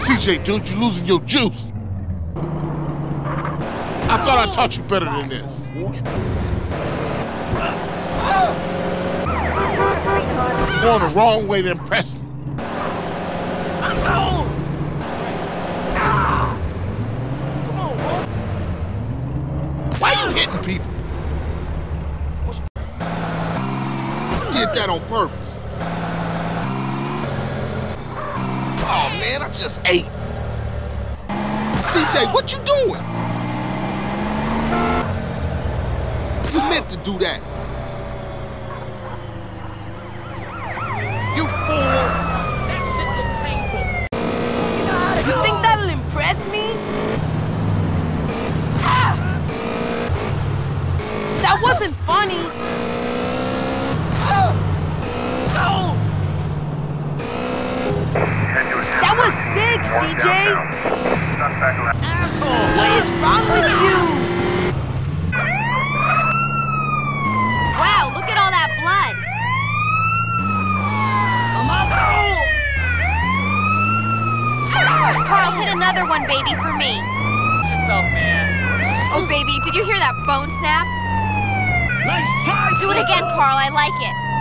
CJ, don't you losing your juice? I thought I taught you better than this. You're going the wrong way to impress me. Why are you hitting people? You did that on purpose. Oh man, I just ate. DJ, what you doing? You meant to do that. You fool! That shit looks painful. You think that'll impress me? Ah! That wasn't funny. No! That was sick, CJ! Asshole! What is wrong with you? Wow, look at all that blood. Carl, hit another one, baby, for me. Yourself, man. Oh, baby, did you hear that bone snap? Nice try! Do it again, Carl. I like it.